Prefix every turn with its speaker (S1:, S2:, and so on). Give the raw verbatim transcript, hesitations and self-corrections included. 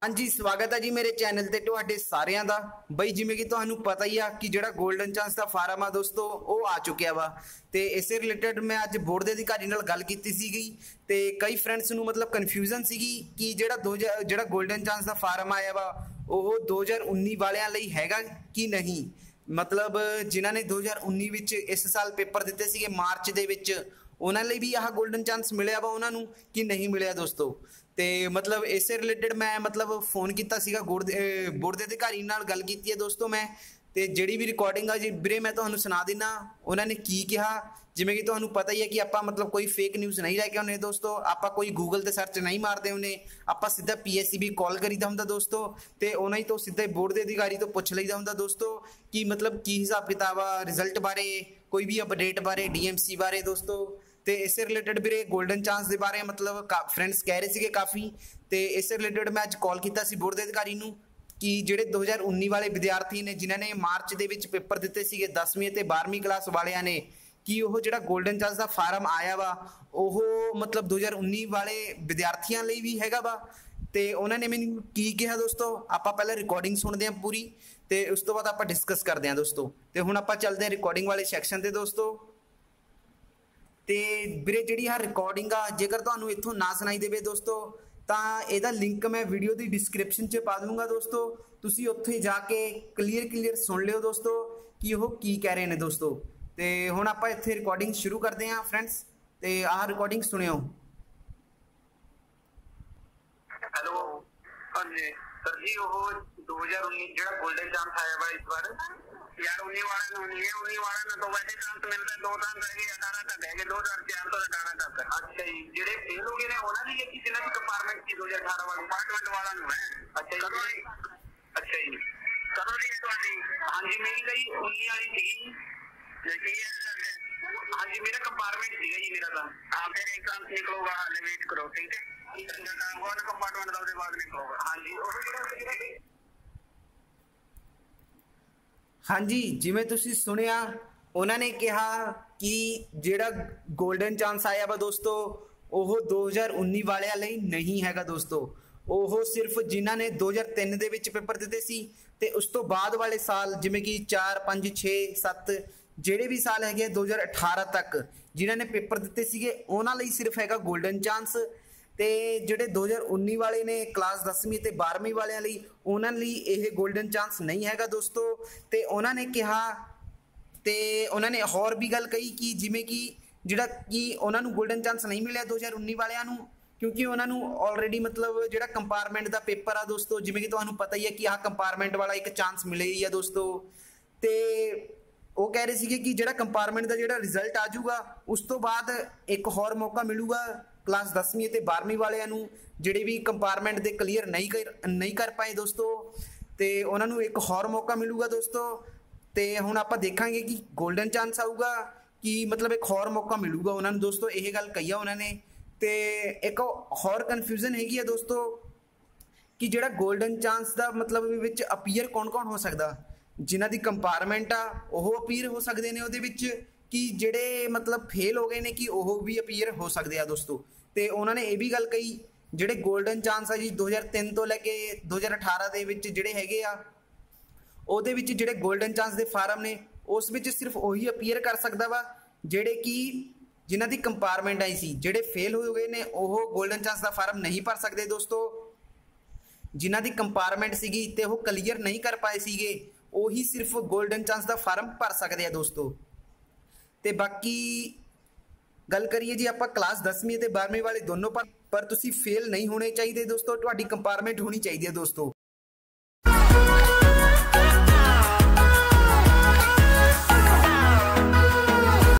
S1: हाँ जी, स्वागत है जी मेरे चैनल ते तुहाडे सारिਆਂ ਦਾ। ਬਈ ਜਿਵੇਂ ਕਿ ਤੁਹਾਨੂੰ ਪਤਾ ਹੀ ਆ ਕਿ ਜਿਹੜਾ 골ਡਨ ਚਾਂਸ ਦਾ ਫਾਰਮ ਆ ਦੋਸਤੋ ਉਹ ਆ ਚੁੱਕਿਆ ਵਾ ਤੇ ਇਸੇ ਰਿਲੇਟਡ ਮੈਂ ਅੱਜ ਬੋਰਡ ਦੇ ਅਧਿਕਾਰੀ ਨਾਲ ਗੱਲ ਕੀਤੀ ਸੀਗੀ ਤੇ ਕਈ ਫਰੈਂਡਸ ਨੂੰ ਮਤਲਬ ਕਨਫਿਊਜ਼ਨ ਸੀਗੀ ਕਿ ਜਿਹੜਾ ਦੋ ਜਿਹੜਾ 골ਡਨ ਚਾਂਸ ਦਾ ਫਾਰਮ ਆਇਆ ਵਾ ਉਹ ਦੋ ਹਜ਼ਾਰ ਉੱਨੀ ਵਾਲਿਆਂ ਲਈ ਹੈਗਾ ਕਿ ਨਹੀਂ। मतलब जिन्होंने दो हज़ार उन्नी विच इस साल पेपर दिते सीगे मार्च दे विच उन्हां लई भी आह गोल्डन चांस मिलिया वा उन्हां नूं कि नहीं मिलिया दोस्तों। तो मतलब इस रिलेटेड मैं मतलब फोन किया सीगा बोर्ड बोर्ड के अधिकारी नाल गल कीती है दोस्तों मैं तो जिहड़ी भी रिकॉर्डिंग आ जी वीरे मैं तुहानूं सुना दिना उन्होंने की कहा। जिवें कि तुहानूं पता ही है कि आपां मतलब कोई फेक न्यूज़ नहीं लैके आउने दोस्तों, आपां कोई गूगल ते सर्च नहीं मारते हुंदे, आपां सीधा P S C B call करीदा हुंदा दोस्तों ते उन्हां ही तो सीधा बोर्ड के अधिकारी तो पुछ लईदा हुंदा दोस्तों कि मतलब की हिसाब किताब आ रिजल्ट बारे कोई भी अपडेट बारे डी एम सी बारे दोस्तों। तो इस रिलेटेड भी गोल्डन चांस के बारे मतलब फ्रेंड्स कह रहे थे काफ़ी तो इस रिलेटेड मैं अज कॉल किया बोर्ड के अधिकारी नूं कि जिहड़े दो हज़ार उन्नी वाले विद्यार्थी ने जिन्होंने मार्च के विच पेपर दिते सीगे दसवीं ते बारहवीं क्लास वालियां ने कि वह जिहड़ा गोल्डन चांस का फार्म आया वा ओह मतलब दो हज़ार उन्नी वाले विद्यार्थियों लिए भी हैगा वा। तो उन्होंने मैनूं की कहा दोस्तों, आपां पहले रिकॉर्डिंग सुनते हैं पूरी तो उस तो बाद आपां डिस्कस करते हैं दोस्तों। तो हुण आपां चलते हैं रिकॉर्डिंग वाले सैक्शन ते दोस्तों। तो ਵੀਰੇ ਜਿਹੜੀ ਆ ਰਿਕਾਰਡਿੰਗ ਆ ਜੇਕਰ ਤੁਹਾਨੂੰ ਇੱਥੋਂ ਨਾ ਸੁਣਾਈ ਦੇਵੇ ਦੋਸਤੋ ਤਾਂ ਇਹਦਾ ਲਿੰਕ ਮੈਂ ਵੀਡੀਓ ਦੀ ਡਿਸਕ੍ਰਿਪਸ਼ਨ 'ਚ ਪਾ ਦੂੰਗਾ ਦੋਸਤੋ, ਤੁਸੀਂ ਉੱਥੇ ਜਾ ਕੇ ਕਲੀਅਰ ਕਲੀਅਰ ਸੁਣ ਲਿਓ ਦੋਸਤੋ ਕਿ ਉਹ ਕੀ ਕਹਿ ਰਹੇ ਨੇ ਦੋਸਤੋ। ਤੇ ਹੁਣ ਆਪਾਂ ਇੱਥੇ ਰਿਕਾਰਡਿੰਗ ਸ਼ੁਰੂ ਕਰਦੇ ਹਾਂ ਫਰੈਂड्स ਤੇ ਆਹ ਰਿਕਾਰਡਿੰਗ ਸੁਣਿਓ।
S2: ਹੈਲੋ ਹਾਂਜੀ ਸਰ ਜੀ, ਉਹ दो हज़ार उन्नीस ਜਿਹੜਾ 골ਡਨ ਚਾਂਸ ਆਇਆ ਵਾ ਇਸ ਵਾਰ यार उन्नी वाला ਨੂੰ नहीं है, उन्नी वाला ਨੂੰ तो वैसे चांस मिलता है, दो चांस रह गए अठारह तक है दो हज़ार चार तो अठारह तक। अच्छा जी, ਜਿਹੜੇ फेल हो गए ने ਉਹਨਾਂ ਦੀ ਇੱਕ ਜਿਨ੍ਹਾਂ ਦੀ ਕੰਪਾਰਟਮੈਂਟ ਸੀ दो हज़ार अठारह ਵਾਲੀ ਕੰਪਾਰਟਮੈਂਟ ਵਾਲਾ ਨੂੰ ਹੈ। ਅੱਛਾ ਜੀ ਅੱਛਾ ਜੀ ਕਦੋਂ ਦੀ ਤੁਹਾਡੀ? ਹਾਂਜੀ ਮੇਰੀ ਗਈ उन्नी वाली ਸੀਗੀ ਕੀ ਹੈ ਰਿਜ਼ਲਟ? ਹਾਂਜੀ ਮੇਰਾ ਕੰਪਾਰਟਮੈਂਟ ਸੀਗਾ ਜੀ ਮੇਰਾ ਤਾਂ ਆ ਫਿਰ ਇੱਕ ਚਾਂਸ ਨਿਕਲੂਗਾ, ਹਾਲੇ ਵੇਟ ਕਰੋ ਠੀਕ ਹੈ। ਉਹ ਕੰਪਾਰਟਮੈਂਟ ਦਾ ਉਹਦੇ ਬਾਅਦ ਨਿਕਲੂਗਾ। ਹਾਂਜੀ ਉਹ ਜਿਹੜਾ
S1: हाँ जी, जिवें तुसीं सुनिया उन्होंने कहा कि जिहड़ा गोल्डन चांस आया वा दोस्तों वो दो हज़ार उन्नी वालियां लई नहीं हैगा दोस्तों। वो सिर्फ जिन्हां ने दो हज़ार तीन दे विच पेपर दिते सी ते उस तो बाद वाले साल जिवें कि चार पाँच छे सत्त ਜਿਹੜੇ भी साल है दो हज़ार अठारह तक जिन्होंने पेपर दिते सीगे उन्हां लई सिर्फ हैगा गोल्डन चांस। तो ਜਿਹੜੇ दो हज़ार उन्नी वाले ने क्लास दसवीं ते बारहवीं वालियां लई उन्हां लई यह गोल्डन चांस नहीं हैगा दोस्तों। तो उन्होंने कहा तो उन्होंने होर भी गल कही कि जिमें कि जिहड़ा कि उन्होंने गोल्डन चांस नहीं मिलिया दो हज़ार उन्नी वालियां नूं क्योंकि उन्होंने ऑलरेडी मतलब जिहड़ा कंपार्टमेंट का पेपर आ दोस्तों जिमें कि तुहानूं पता ही है कि आह कंपार्टमेंट वाला एक चांस मिले ही है दोस्तों। तो वो कह रहे थे कि जिहड़ा कंपार्टमेंट का जिहड़ा रिजल्ट आ जाऊगा उस तो बाद एक होर मौका मिलूगा क्लास दसवीं ते बारहवीं वालियां नूं जिहड़े भी कंपार्टमेंट दे क्लीयर नहीं कर नहीं कर पाए दोस्तों। तो उन्होंने एक होर मौका मिलूगा दोस्तों। तो हुण आपां देखांगे कि गोल्डन चांस आऊगा कि मतलब एक होर मौका मिलूगा उन्होंने दोस्तों, यह गल कही उन्होंने। तो एक होर कन्फ्यूजन हैगी है दोस्तों कि जिहड़ा गोल्डन चांस का मतलब विच अपीयर कौन कौन हो सकता, जिन्हां दी कंपार्टमेंट आ वो अपीयर हो सकते हैं उहदे विच कि जिहड़े मतलब फेल हो गए ने कि वो भी अपीयर हो सकते हैं दोस्तों। तो उन्होंने ये भी गल कही जिहड़े गोल्डन चांस आ जी दो हज़ार तीन तो लैके दो हज़ार अठारह दे विच जिहड़े हैगे आ ਉਹਦੇ ਵਿੱਚ ਜਿਹੜੇ गोल्डन चांस ਦੇ ਫਾਰਮ ਨੇ ਉਸ ਵਿੱਚ ਸਿਰਫ ਉਹੀ ਅਪੀਅਰ ਕਰ ਸਕਦਾ ਵਾ ਜਿਹੜੇ ਕਿ ਜਿਨ੍ਹਾਂ ਦੀ ਕੰਪਾਰਟਮੈਂਟ ਆਈ ਸੀ। ਜਿਹੜੇ ਫੇਲ ਹੋ ਗਏ ਨੇ ਉਹ गोल्डन चांस ਦਾ ਫਾਰਮ ਨਹੀਂ ਭਰ ਸਕਦੇ ਦੋਸਤੋ। ਜਿਨ੍ਹਾਂ ਦੀ ਕੰਪਾਰਟਮੈਂਟ ਸੀਗੀ ਤੇ ਉਹ ਕਲੀਅਰ ਨਹੀਂ ਕਰ ਪਾਏ ਸੀਗੇ ਉਹੀ ਸਿਰਫ गोल्डन चांस ਦਾ ਫਾਰਮ ਭਰ ਸਕਦੇ ਆ ਦੋਸਤੋ। ਤੇ ਬਾਕੀ ਗੱਲ ਕਰੀਏ ਜੀ ਆਪਾਂ ਕਲਾਸ ਦਸਵੀਂ ਤੇ ਬਾਰਹਵੀਂ ਵਾਲੇ ਦੋਨੋਂ ਪਰ ਪਰ ਤੁਸੀਂ ਫੇਲ ਨਹੀਂ ਹੋਣੇ ਚਾਹੀਦੇ ਦੋਸਤੋ, ਤੁਹਾਡੀ ਕੰਪਾਰਟਮੈਂਟ ਹੋਣੀ ਚਾਹੀਦੀ ਹੈ ਦੋਸਤੋ।